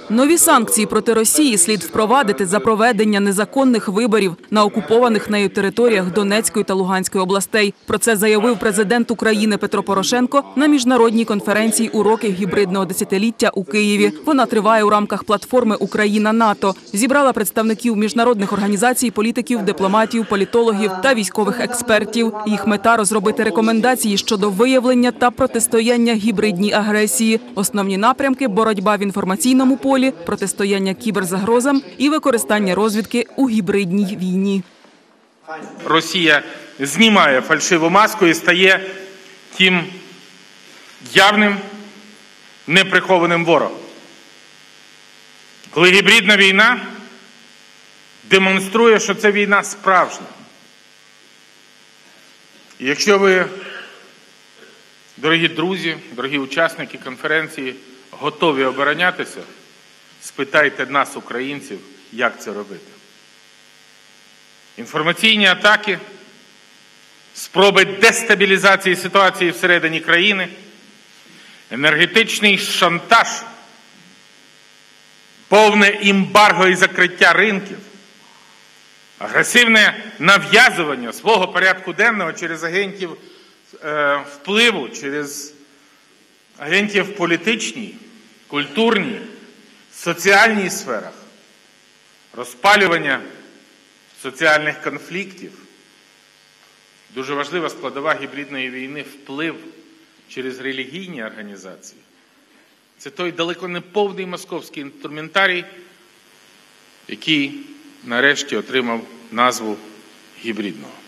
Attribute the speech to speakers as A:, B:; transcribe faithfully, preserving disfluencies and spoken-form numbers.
A: Нові санкції проти Росії слід впровадити за проведення незаконних виборів на окупованих нею територіях Донецької та Луганської областей. Про це заявив президент України Петро Порошенко на міжнародній конференції «Уроки гібридного десятиліття» у Києві. Вона триває у рамках платформи «Україна-НАТО». Зібрала представників міжнародних організацій, політиків, дипломатів, політологів та військових експертів. Їх мета – розробити рекомендації щодо виявлення та протистояння гібридній агресії. Основні напрямки – боротьба в інформаційному полі, протистояння кіберзагрозам і використання розвідки у гібридній війні.
B: Росія знімає фальшиву маску і стає тим явним, неприхованим ворогом. Коли гібридна війна демонструє, що це війна справжня. І якщо ви, дорогі друзі, дорогі учасники конференції, готові оборонятися, спитайте нас, українців, як це робити. Інформаційні атаки, спроби дестабілізації ситуації всередині країни, енергетичний шантаж, повне ембарго і закриття ринків, агресивне нав'язування свого порядку денного через агентів е, впливу, через агентів в політичній, культурній, соціальній сферах, розпалювання соціальних конфліктів. Дуже важлива складова гібридної війни – вплив через релігійні організації. Це той далеко не повний московський інструментарій, який нарешті отримав назву гібридного.